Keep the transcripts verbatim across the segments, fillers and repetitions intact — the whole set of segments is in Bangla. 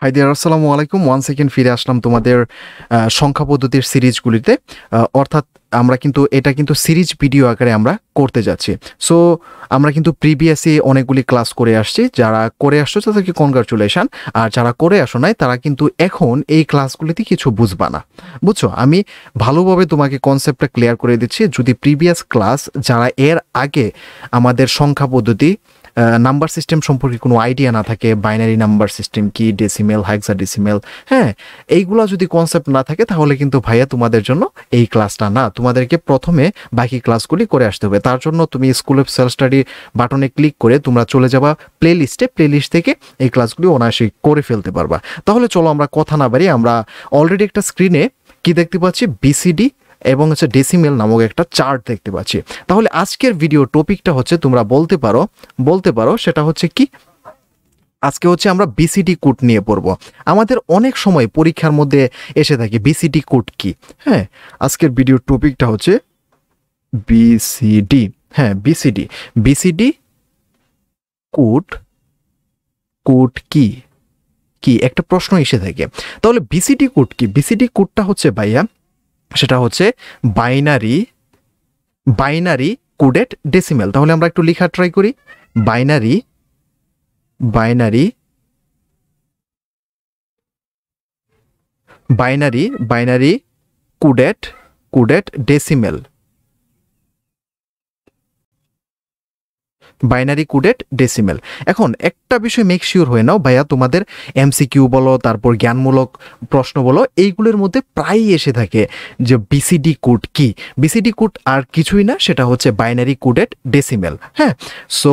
হাই দেয়ার, আসসালামু আলাইকুম। ওয়ান সেকেন্ড ফিরে আসলাম তোমাদের সংখ্যা পদ্ধতির সিরিজগুলিতে। অর্থাৎ আমরা কিন্তু এটা কিন্তু সিরিজ ভিডিও আকারে আমরা করতে যাচ্ছি। সো আমরা কিন্তু প্রিভিয়াসে অনেকগুলি ক্লাস করে আসছি। যারা করে আসছো তাদেরকে কনগ্রাচুলেশন, আর যারা করে আসো নাই তারা কিন্তু এখন এই ক্লাসগুলিতে কিছু বুঝবা না, বুঝছো? আমি ভালোভাবে তোমাকে কনসেপ্টটা ক্লিয়ার করে দিচ্ছি। যদি প্রিভিয়াস ক্লাস যারা এর আগে আমাদের সংখ্যা পদ্ধতি নাম্বার সিস্টেম সম্পর্কে কোনো আইডিয়া না থাকে, বাইনারি নাম্বার সিস্টেম কি, ডেসিমেল, হেক্সাডেসিমেল, হ্যাঁ, এইগুলো যদি কনসেপ্ট না থাকে তাহলে কিন্তু ভাইয়া তোমাদের জন্য এই ক্লাসটা না। তোমাদেরকে প্রথমে বাকি ক্লাসগুলি করে আসতে হবে। তার জন্য তুমি স্কুল অফ সেলফ স্টাডি বাটনে ক্লিক করে তোমরা চলে যাবা প্লে লিস্টে। প্লে লিস্ট থেকে এই ক্লাসগুলি অনায়াসে করে ফেলতে পারবা। তাহলে চলো আমরা কথা না বাড়ি, আমরা অলরেডি একটা স্ক্রিনে কি দেখতে পাচ্ছি, বিসিডি এবং হচ্ছে ডেসিমেল নামক একটা চার্ট দেখতে পাচ্ছি। তাহলে আজকের ভিডিও টপিকটা হচ্ছে, তোমরা বলতে পারো বলতে পারো সেটা হচ্ছে কি, আজকে হচ্ছে আমরা বিসিডি কোড নিয়ে পড়বো। আমাদের অনেক সময় পরীক্ষার মধ্যে এসে থাকে বিসিডি কোড কি। হ্যাঁ, আজকের ভিডিওর টপিকটা হচ্ছে বিসিডি। হ্যাঁ, বিসিডি বিসিডি কোড কোড কি কি একটা প্রশ্ন এসে থাকে। তাহলে বিসিডি কোড কি? বিসিডি কোডটা হচ্ছে ভাইয়া, সেটা হচ্ছে বাইনারি বাইনারি কোডেড ডেসিমেল। তাহলে আমরা একটু লেখা ট্রাই করি। Binary binary binary binary coded coded decimal binary coded decimal. এখন একটা বিষয় মেক শিওর হয়ে নাও ভাইয়া, তোমাদের এমসিকিউ বলো, তারপর জ্ঞানমূলক প্রশ্ন বলো, এইগুলোর মধ্যে প্রায়ই এসে থাকে যে বিসিডি কোড কি। বিসিডি কোড আর কিছুই না, সেটা হচ্ছে বাইনারি কোডেড ডেসিমেল। হ্যাঁ, সো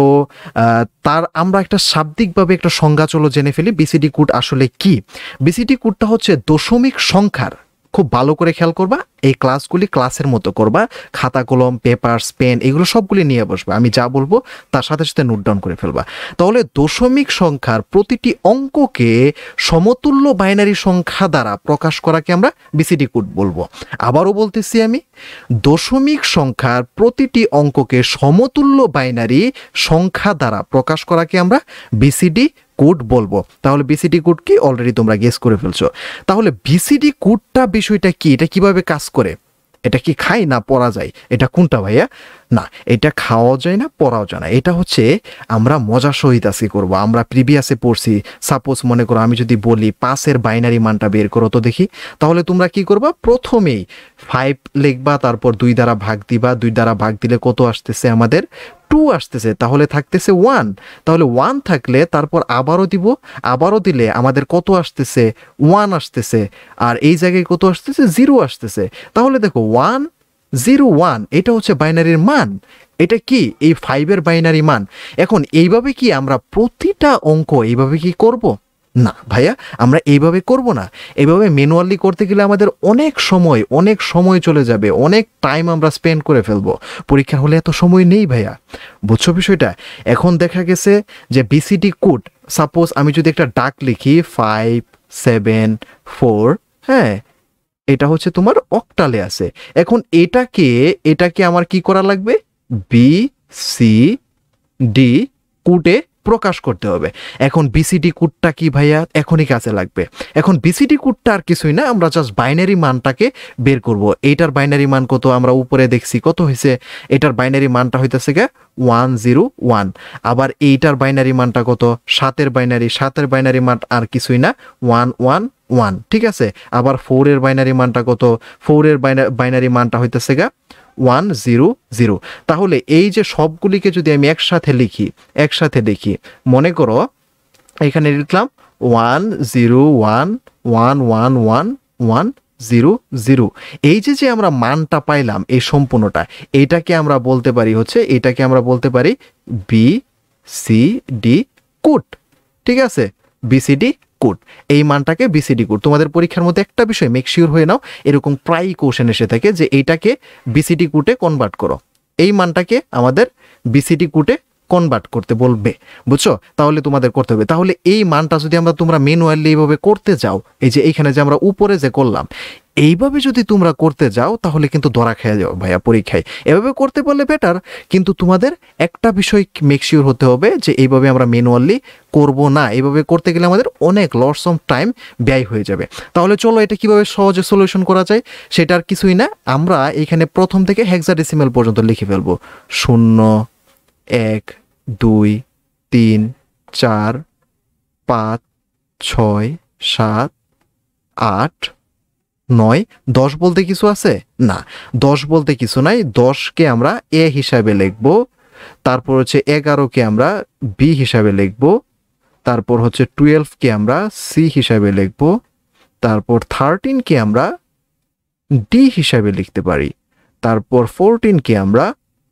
তার আমরা একটা শাব্দিকভাবে একটা সংজ্ঞা চলো জেনে ফেলি। বিসিডি কোড আসলে কি? বিসিডি কোডটা হচ্ছে দশমিক সংখ্যার, খুব ভালো করে খেয়াল করবা, এই ক্লাসগুলি ক্লাসের মতো করবা, খাতা কলম পেপারস পেন এগুলো সবগুলি নিয়ে বসবা। আমি যা বলবো তার সাথে সাথে নোট ডাউন করে ফেলবা। তাহলে দশমিক সংখ্যার প্রতিটি অঙ্ককে সমতুল্য বাইনারি সংখ্যা দ্বারা প্রকাশ করাকে আমরা বিসিডি কোড বলবো। আবারও বলতেছি আমি, দশমিক সংখ্যার প্রতিটি অঙ্ককে সমতুল্য বাইনারি সংখ্যা দ্বারা প্রকাশ করাকে আমরা বিসিডি কোড বলবো। তাহলে বিসিডি কোড কি অলরেডি তোমরা গেস করে ফেলছো। তাহলে বিসিডি কোডটা বিষয়টা কি, এটা কিভাবে কাজ করে, এটা কি খায় না পড়া যায়, এটা কোনটা ভাইয়া? না, এটা খাওয়াও যায় না পড়াও যায় না। এটা হচ্ছে আমরা মজার সহিত আজকে করবো। আমরা প্রিভিয়াসে পড়ছি। সাপোজ মনে করো আমি যদি বলি পাঁচের বাইনারি মানটা বের করো তো দেখি, তাহলে তোমরা কি করবা? প্রথমেই ফাইভ লিখবা, তারপর দুই দ্বারা ভাগ দিবা। দুই দ্বারা ভাগ দিলে কত আসতেছে আমাদের? টু আসতেছে। তাহলে থাকতেছে ওয়ান। তাহলে ওয়ান থাকলে তারপর আবারও দিব, আবারও দিলে আমাদের কত আসতেছে? ওয়ান আসতেছে। আর এই জায়গায় কত আসতেছে? জিরো আসতেছে। তাহলে দেখো ওয়ান জিরো ওয়ান, এটা হচ্ছে বাইনারির মান। এটা কি? এই ফাইভের বাইনারি মান। এখন এইভাবে কি আমরা প্রতিটা অঙ্ক এইভাবে কি করব? না ভাইয়া, আমরা এইভাবে করব না। এইভাবে ম্যানুয়ালি করতে গেলে আমাদের অনেক সময় অনেক সময় চলে যাবে, অনেক টাইম আমরা স্পেন্ড করে ফেলবো। পরীক্ষার হলে এত সময় নেই ভাইয়া, বুঝছো বিষয়টা? এখন দেখা গেছে যে বিসিডি কোড, সাপোজ আমি যদি একটা ডাক লিখি ফাইভ সেভেন ফোর, হ্যাঁ, এটা হচ্ছে তোমার অক্টালে আছে। এখন এটাকে এটাকে আমার কি করা লাগবে? বি সি ডি কোডে প্রকাশ করতে হবে। এখন বিসিডি কোডটা কি ভাইয়া? এখনই কাজে লাগবে। এখন বিসিডি কোডটা আর কিছুই না, আমরা জাস্ট বাইনারি মানটাকে বের করব। এইটার বাইনারি মান কত? আমরা উপরে দেখছি কত হয়েছে। এটার বাইনারি মানটা হইতেছে গা ওয়ান জিরো ওয়ান। আবার এইটার বাইনারি মানটা কত? সাতের বাইনারি সাতের বাইনারি মান আর কিছুই না, ওয়ান ওয়ান ওয়ান। ঠিক আছে। আবার ফোরের বাইনারি মানটা কত? ফোরের বাইনারি মানটা হইতেছে গা ওয়ান জিরো জিরো। তাহলে এই যে সবগুলিকে যদি আমি একসাথে লিখি একসাথে লিখি মনে করো এখানে লিখলাম one zero one one one one one zero zero. এই যে যে আমরা মানটা পাইলাম এই সম্পূর্ণটা, এইটাকে আমরা বলতে পারি হচ্ছে এটাকে আমরা বলতে পারি বি সি ডি কোড। ঠিক আছে, বিসিডি কোড। এই মানটাকে বিসিডি কোড। তোমাদের পরীক্ষার মধ্যে একটা বিষয় মেক শিওর হয়ে নাও, এরকম প্রায় কোশ্চেন এসে থাকে যে এইটাকে বিসিডি কোডে কনভার্ট করো, এই মানটাকে আমাদের বিসিডি কোডে কনভার্ট করতে বলবে, বুঝছো? তাহলে তোমাদের করতে হবে। তাহলে এই মানটা যদি আমরা তোমরা ম্যানুয়ালি এইভাবে করতে যাও, এই যে এইখানে যে আমরা উপরে যে করলাম, এইভাবে যদি তোমরা করতে যাও তাহলে কিন্তু ধরা খেয়ে যাও ভাইয়া পরীক্ষায়। এভাবে করতে পারলে বেটার, কিন্তু তোমাদের একটা বিষয় মেক শিওর হতে হবে যে এইভাবে আমরা ম্যানুয়ালি করব না। এইভাবে করতে গেলে আমাদের অনেক লস অফ টাইম ব্যয় হয়ে যাবে। তাহলে চলো এটা কিভাবে সহজে সলিউশন করা যায়, সেটা আর কিছুই না, আমরা এখানে প্রথম থেকে হেক্সাডেসিমাল পর্যন্ত লিখে ফেলবো। শূন্য, এক, দুই, তিন, চার, পাঁচ, ছয়, সাত, আট, নয়। দশ বলতে কিছু আছে না, দশ বলতে কিছু নাই। দশকে আমরা এ হিসাবে লিখব, তারপর হচ্ছে এগারোকে আমরা বি হিসাবে লিখব, তারপর হচ্ছে টুয়েলভকে আমরা সি হিসাবে লিখব, তারপর থার্টিনকে আমরা ডি হিসাবে লিখতে পারি, তারপর ফোরটিনকে আমরা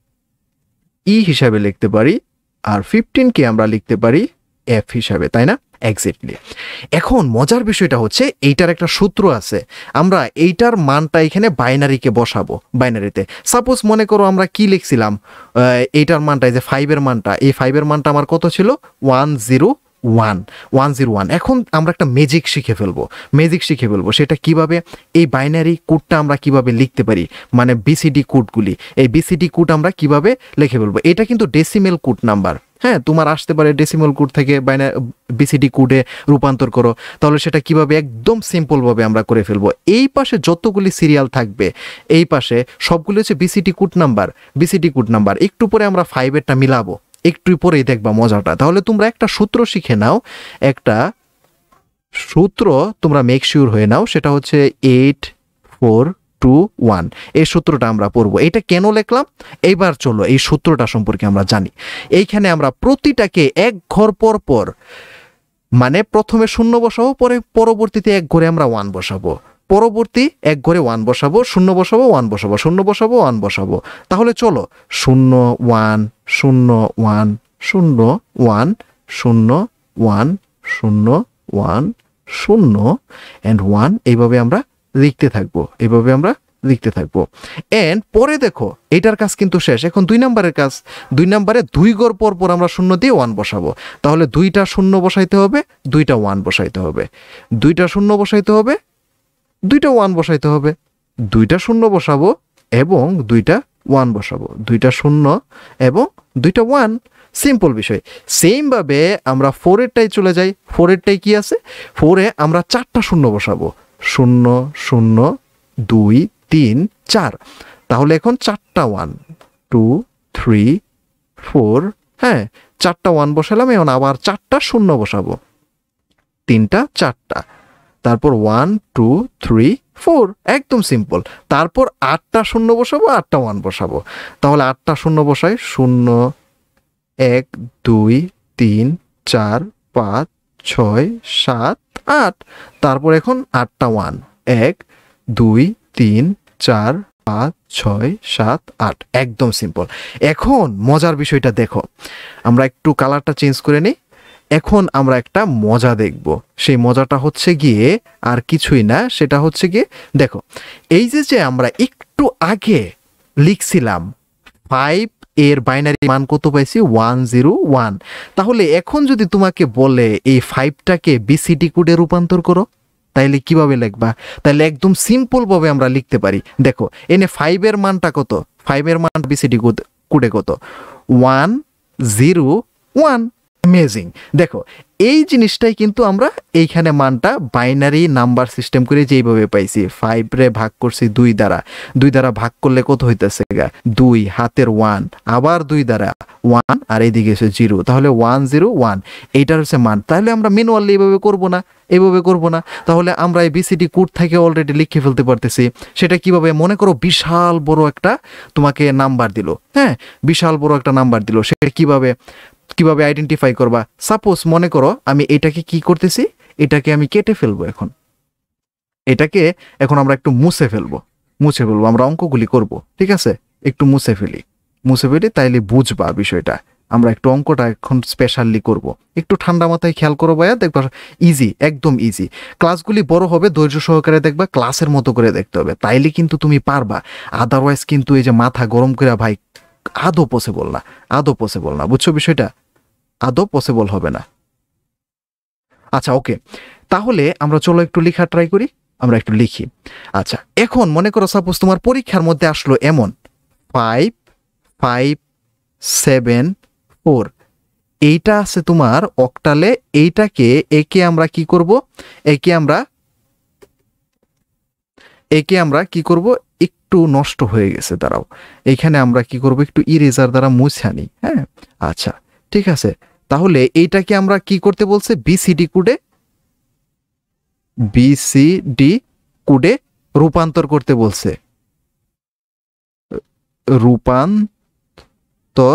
ই হিসাবে লিখতে পারি, আর ফিফটিনকে আমরা লিখতে পারি এফ হিসাবে, তাই না? এক্স্যাক্টলি। এখন মজার বিষয়টা হচ্ছে এইটার একটা সূত্র আছে, আমরা এইটার মানটা এখানে বাইনারিকে বসাবো। বাইনারিতে সাপোজ মনে করো আমরা কি লিখছিলাম, এইটার মানটা, এই যে ফাইভের মানটা, এই ফাইভের মানটা আমার কত ছিল? One zero one one zero one. এখন আমরা একটা ম্যাজিক শিখে ফেলবো, ম্যাজিক শিখে ফেলবো। সেটা কিভাবে? এই বাইনারি কোডটা আমরা কিভাবে লিখতে পারি, মানে বিসিডি কোডগুলি, এই বিসিডি কোড আমরা কিভাবে লিখে ফেলবো। এটা কিন্তু ডেসিমেল কোড নাম্বার, হ্যাঁ, তোমার আসতে পারে ডেসিমেল কোড থেকে বাইনা বিসিডি কোডে রূপান্তর করো, তাহলে সেটা কিভাবে একদম সিম্পলভাবে আমরা করে ফেলবো। এই পাশে যতগুলি সিরিয়াল থাকবে এই পাশে সবগুলি হচ্ছে BCD code number, BCD code number. একটু পরে আমরা ফাইভেরটা মিলাবো, একটু পরেই দেখবা মজাটা। তাহলে তোমরা একটা সূত্র শিখে নাও, একটা সূত্র তোমরা মেক শিওর হয়ে নাও, সেটা হচ্ছে এইট ফোর টু ওয়ান। এই সূত্রটা আমরা পড়বো। এটা কেন লিখলাম এইবার চলো এই সূত্রটা সম্পর্কে আমরা জানি। এইখানে আমরা প্রতিটাকে এক ঘর পর পর, মানে প্রথমে শূন্য বসাবো, পরে পরবর্তীতে এক ঘরে আমরা ওয়ান বসাবো, পরবর্তী এক ঘরে ওয়ান বসাবো, শূন্য বসাবো, ওয়ান বসাবো, শূন্য বসাবো, ওয়ান বসাবো। তাহলে চলো শূন্য ওয়ান শূন্য ওয়ান শূন্য ওয়ান শূন্য ওয়ান শূন্য ওয়ান শূন্য অ্যান্ড ওয়ান, এইভাবে আমরা লিখতে থাকবো, এইভাবে আমরা লিখতে থাকবো। এন্ড পরে দেখো এটার কাজ কিন্তু শেষ। এখন দুই নাম্বারের কাজ, দুই নাম্বারে দুই ঘর পর পর আমরা শূন্য দিয়ে ওয়ান বসাবো। তাহলে দুইটা শূন্য বসাইতে হবে, দুইটা ওয়ান বসাইতে হবে, দুইটা শূন্য বসাইতে হবে, দুইটা ওয়ান বসাইতে হবে, দুইটা শূন্য বসাবো এবং দুইটা ওয়ান বসাবো, দুইটা শূন্য এবং দুইটা ওয়ান। সিম্পল বিষয়। সেমভাবে আমরা ফোরেরটাই চলে যাই। ফোরেরটাই কি আছে? ফোরে আমরা চারটা শূন্য বসাবো, শূন্য শূন্য দুই তিন চার। তাহলে এখন চারটা ওয়ান, টু থ্রি ফোর, হ্যাঁ চারটা ওয়ান বসালাম, এখন আবার চারটা শূন্য বসাবো, তিনটা চারটা, তারপর ওয়ান টু থ্রি ফোর, একদম সিম্পল। তারপর আটটা শূন্য বসাবো, আটটা ওয়ান বসাবো। তাহলে আটটা শূন্য বসাই, শূন্য এক দুই তিন চার পাঁচ ছয় সাত আট। তারপর এখন আটটা ওয়ান, এক দুই তিন চার পাঁচ ছয় সাত আট, একদম সিম্পল। এখন মজার বিষয়টা দেখো, আমরা একটু কালারটা চেঞ্জ করে নিই। এখন আমরা একটা মজা দেখব। সেই মজাটা হচ্ছে গিয়ে আর কিছুই না, সেটা হচ্ছে গিয়ে দেখো এই যে যে আমরা একটু আগে লিখছিলাম ফাইভ এর বাইনারি মান কত পাইছি? One zero one. তাহলে এখন যদি তোমাকে বলে এই ফাইভটাকে বিসিডি কোডে রূপান্তর করো, তাইলে কিভাবে লিখবা? তাহলে একদম সিম্পল ভাবে আমরা লিখতে পারি। দেখো এনে ফাইভের মানটা কত? ফাইভের মান বিসিডি কোডে কত? One zero one. অ্যামেজিং। দেখো এই জিনিসটাই কিন্তু আমরা এইখানে মানটা বাইনারি নাম্বার সিস্টেম করে যেইভাবে পাইছি, ফাইভ রে ভাগ করছি দুই দ্বারা, দুই দ্বারা ভাগ করলে কত হইতেছে? দুই, হাতের ওয়ান, আবার দুই দ্বারা ওয়ান, আর এইদিকে হচ্ছে জিরো। তাহলে ওয়ান জিরো ওয়ান, এইটার হচ্ছে মান। তাহলে আমরা ম্যানুয়ালি এইভাবে করবো না, এইভাবে করবো না। তাহলে আমরা এই বিসিডি কোড থেকে অলরেডি লিখে ফেলতে পারতেছি। সেটা কিভাবে? মনে করো বিশাল বড় একটা তোমাকে নাম্বার দিল, হ্যাঁ বিশাল বড় একটা নাম্বার দিল, সেটা কিভাবে কিভাবে আইডেন্টিফাই করবা? সাপোজ মনে করো আমি এটাকে কি করতেছি, এটাকে আমি কেটে ফেলবো। এখন এটাকে এখন আমরা একটু মুছে ফেলবো, মুছে ফেলবো। আমরা অঙ্কগুলি করব, ঠিক আছে? একটু মুছে ফেলি, মুছে ফেলি, তাইলে বুঝবা বিষয়টা। আমরা একটু অঙ্কটা এখন স্পেশালি করব। একটু ঠান্ডা মাথায় খেয়াল করো ভাইয়া, দেখবা ইজি, একদম ইজি। ক্লাসগুলি বড় হবে, ধৈর্য সহকারে দেখবা, ক্লাসের মতো করে দেখতে হবে, তাইলে কিন্তু তুমি পারবা। আদারওয়াইজ কিন্তু এই যে মাথা গরম করে ভাই আদৌ পসিবল না, আদৌ পসিবল না, বুঝছো বিষয়টা? আদৌ পসিবল হবে না। আচ্ছা ওকে, তাহলে আমরা চলো একটু লেখা ট্রাই করি, আমরা একটু লিখি। আচ্ছা এখন মনে করো সাপোজ তোমার পরীক্ষার মধ্যে আসলো এমন ফাইভ ফাইভ সেভেন ফোর, এইটা আছে তোমার অক্টালে, এইটাকে একে আমরা কি করব, একে আমরা একে আমরা কি করব, একটু নষ্ট হয়ে গেছে, দাঁড়াও এখানে আমরা কি করব, একটু ইরেজার দ্বারা মুছে আনি। হ্যাঁ আচ্ছা ঠিক আছে, তাহলে এইটাকে আমরা কি করতে বলছে, বিসিডি কোডে বিসিডি কোডে রূপান্তর করতে বলছে, রূপান্তর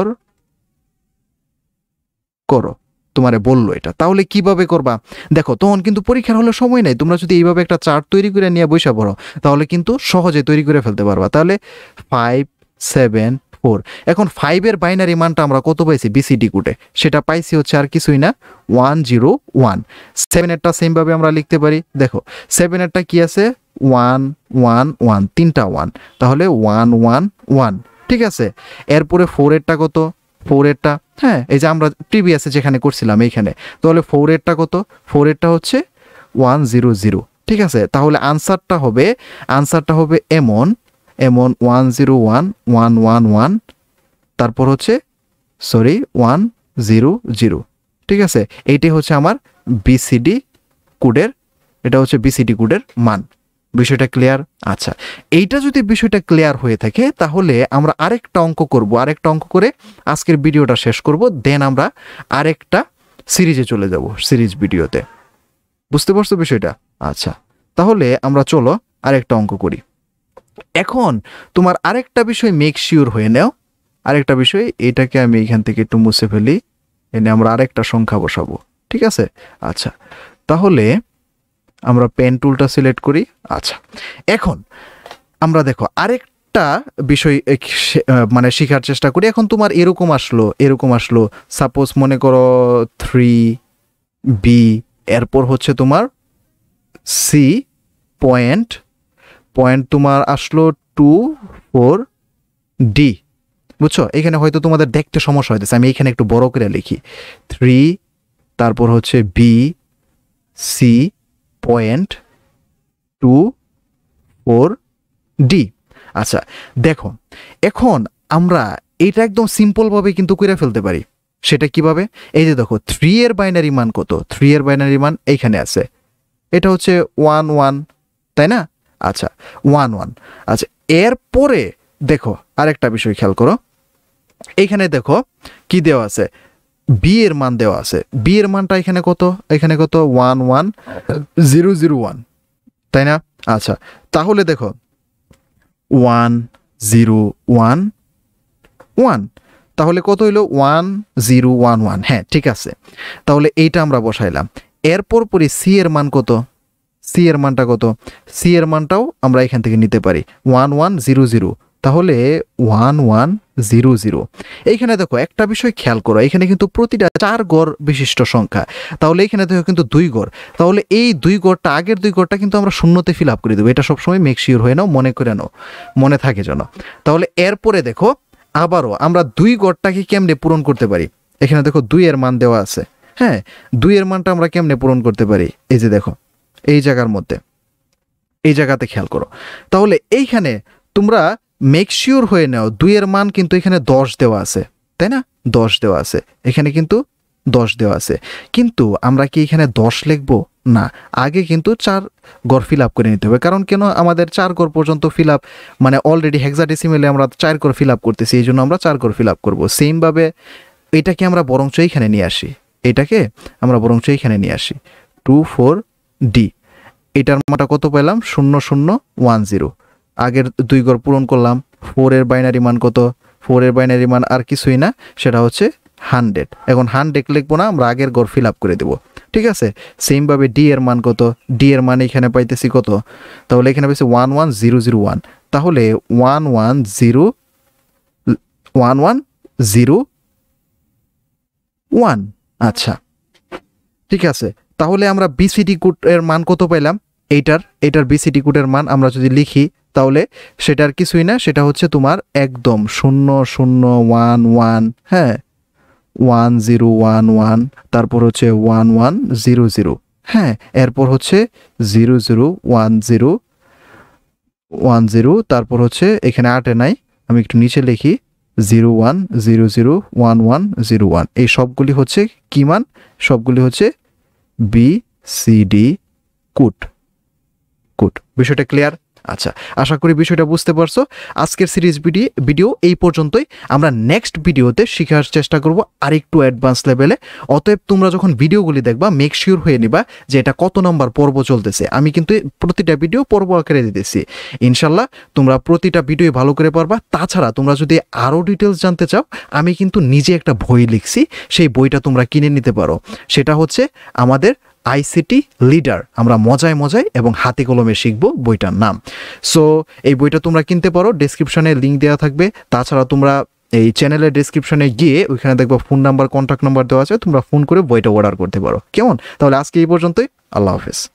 করো তোমারে বললো এটা। তাহলে কিভাবে করবা দেখো, তখন কিন্তু পরীক্ষার হলে সময় নেই, তোমরা যদি এইভাবে একটা চার্ট তৈরি করে নিয়ে বসে পড়ো তাহলে কিন্তু সহজে তৈরি করে ফেলতে পারবা। তাহলে ফাইভ সেভেন ফোর, এখন ফাইভের বাইনারি মানটা আমরা কত পাইছি বিসিডি কোডে, সেটা পাইছি হচ্ছে আর কিছুই না ওয়ান জিরো ওয়ান। সেভেনেরটা সেমভাবে আমরা লিখতে পারি, দেখো সেভেনেরটা কি আছে ওয়ান ওয়ান ওয়ান, তিনটা ওয়ান, তাহলে ওয়ান ওয়ান ওয়ান, ঠিক আছে। এরপরে ফোরেরটা কত, ফোরেরটা হ্যাঁ এই যে আমরা প্রিভিয়াসে যেখানে করছিলাম এইখানে, তাহলে ফোরেরটা কত, ফোরেরটা হচ্ছে ওয়ান জিরো জিরো, ঠিক আছে। তাহলে আনসারটা হবে, আনসারটা হবে এমন এমন one zero one one one one, তারপর হচ্ছে সরি ওয়ান জিরো জিরো, ঠিক আছে। এইটাই হচ্ছে আমার বিসিডি কোডের, এটা হচ্ছে বিসিডি কোডের মান। বিষয়টা ক্লিয়ার? আচ্ছা এইটা যদি বিষয়টা ক্লিয়ার হয়ে থাকে তাহলে আমরা আরেকটা অঙ্ক করব, আরেকটা অঙ্ক করে আজকের ভিডিওটা শেষ করব, দেন আমরা আরেকটা সিরিজে চলে যাব, সিরিজ ভিডিওতে। বুঝতে পারছো বিষয়টা? আচ্ছা তাহলে আমরা চলো আরেকটা অঙ্ক করি। এখন তোমার আরেকটা বিষয় মেক শিওর হয়ে নাও, আরেকটা বিষয়, এটাকে আমি এখান থেকে একটু মুছে ফেলি, এনে আমরা আরেকটা সংখ্যা বসাবো, ঠিক আছে। আচ্ছা তাহলে আমরা পেন টুলটা সিলেক্ট করি। আচ্ছা এখন আমরা দেখো আরেকটা বিষয় মানে শেখার চেষ্টা করি। এখন তোমার এরকম আসলো, এরকম আসলো সাপোজ মনে করো থ্রি বি, এরপর হচ্ছে তোমার সি পয়েন্ট পয়েন্ট তোমার আসলো টু ফোর ডি, বুঝছো? এখানে হয়তো তোমাদের দেখতে সমস্যা হইতেছে, আমি এখানে একটু বড় করে লিখি, থ্রি তারপর হচ্ছে B C point two four D. আচ্ছা দেখো এখন আমরা এইটা একদম সিম্পলভাবে কিন্তু করে ফেলতে পারি। সেটা কিভাবে, এই যে দেখো থ্রি এর বাইনারি মান কত, থ্রি এর বাইনারি মান এইখানে আছে, এটা হচ্ছে ওয়ান ওয়ান, তাই না? আচ্ছা ওয়ান ওয়ান। আচ্ছা এরপরে দেখো আরেকটা বিষয় খেয়াল করো, এইখানে দেখো কি দেওয়া আছে, বি এর মান দেওয়া আছে, বি এর মানটা এখানে কত, এখানে কত one one zero zero one, তাই না? আচ্ছা তাহলে দেখো ওয়ান জিরো ওয়ান ওয়ান, তাহলে কত হইলো ওয়ান জিরো ওয়ান ওয়ান, হ্যাঁ ঠিক আছে। তাহলে এইটা আমরা বসাইলাম, এরপর পরে সি এর মান কত, সি এর মানটা কত, সি এর মানটাও আমরা এখান থেকে নিতে পারি ওয়ান ওয়ান জিরো জিরো, তাহলে ওয়ান ওয়ান জিরো জিরো। এইখানে দেখো একটা বিষয় খেয়াল করো, এখানে কিন্তু প্রতিটা চার গড় বিশিষ্ট সংখ্যা, তাহলে এইখানে দেখো কিন্তু দুই গড়, তাহলে এই দুই গড়টা আগের দুই গড়টা কিন্তু আমরা শূন্যতে ফিল আপ করে দেবো, এটা সবসময় মেক শিওর হয়ে নাও, মনে করে নাও, মনে থাকে যেন। তাহলে এরপরে দেখো আবারও আমরা দুই গড়টাকে কেমনে পূরণ করতে পারি, এখানে দেখো দুই এর মান দেওয়া আছে, হ্যাঁ দুই এর মানটা আমরা কেমনে পূরণ করতে পারি, এই যে দেখো এই জায়গার মধ্যে, এই জায়গাতে খেয়াল করো। তাহলে এইখানে তোমরা মেক শিওর হয়ে নাও দুইয়ের মান কিন্তু এখানে দশ দেওয়া আছে, তাই না? দশ দেওয়া আছে, এখানে কিন্তু দশ দেওয়া আছে, কিন্তু আমরা কি এখানে দশ লিখবো না, আগে কিন্তু চার গড় ফিল আপ করে নিতে হবে। কারণ কেন, আমাদের চার গড় পর্যন্ত ফিল আপ মানে অলরেডি হেক্সাডেসিমেলে আমরা চার গড় ফিল আপ করতেছি, এই জন্য আমরা চার গড় ফিল আপ করবো। সেমভাবে এটাকে আমরা বরঞ্চ এইখানে নিয়ে আসি, এটাকে আমরা বরঞ্চ এইখানে নিয়ে আসি টু ফোর ডি, এটার মানটা কত পেলাম শূন্য শূন্য ওয়ান জিরো, আগের দুই গড় পূরণ করলাম। ফোরের বাইনারি মান কত, ফোরের বাইনারি মান আর কিছুই না, সেটা হচ্ছে হান্ড্রেড। এখন হান্ড্রেড লিখবো না, আমরা আগের গড় ফিল আপ করে দেবো, ঠিক আছে। সেমভাবে ডি এর মান কত, ডি এর মান এখানে পাইতেছি কত, তাহলে এখানে পাইছি one one zero zero one, তাহলে one one zero one one zero one. আচ্ছা ঠিক আছে, তাহলে আমরা বিসিডি কোড এর মান কত পাইলাম, এইটার এইটার বিসিডি কোডের মান আমরা যদি লিখি তাহলে সেটার কিছুই না, সেটা হচ্ছে তোমার একদম শূন্য শূন্য ওয়ান ওয়ান, হ্যাঁ ওয়ান জিরো ওয়ান ওয়ান, তারপর হচ্ছে ওয়ান ওয়ান জিরো জিরো, হ্যাঁ এরপর হচ্ছে zero zero one zero one zero, তারপর হচ্ছে এখানে আটে নাই, আমি একটু নিচে লিখি zero one zero zero one one zero one. এই সবগুলি হচ্ছে কি মান? সবগুলি হচ্ছে B C D code. Code বিষয়টা ক্লিয়ার? আচ্ছা, আশা করি বিষয়টা বুঝতে পারছো। আজকের সিরিজ ভিডিও ভিডিও এই পর্যন্তই। আমরা নেক্সট ভিডিওতে শেখার চেষ্টা করব আরেকটু অ্যাডভান্স লেভেলে। অতএব তোমরা যখন ভিডিওগুলি দেখবা মেক শিওর হয়ে নিবা যে এটা কত নম্বর পর্ব চলতেছে। আমি কিন্তু প্রতিটা ভিডিও পর্ব আকারে দিতেছি। ইনশাল্লাহ তোমরা প্রতিটা ভিডিও ভালো করে পারবা। তাছাড়া তোমরা যদি আরও ডিটেলস জানতে চাও, আমি কিন্তু নিজে একটা বই লিখছি, সেই বইটা তোমরা কিনে নিতে পারো। সেটা হচ্ছে আমাদের আইসিটি লিডার, আমরা মজায় মজায় এবং হাতে কলমে শিখবো, বইটার নাম। সো এই বইটা তোমরা কিনতে পারো, ডেসক্রিপশনে লিঙ্ক দেওয়া থাকবে। তাছাড়া তোমরা এই চ্যানেলের ডেসক্রিপশনে গিয়ে ওইখানে দেখবো ফোন নাম্বার, কন্ট্যাক্ট নাম্বার দেওয়া আছে, তোমরা ফোন করে বইটা অর্ডার করতে পারো। কেমন? তাহলে আজকে এই পর্যন্তই, আল্লাহ হাফেজ।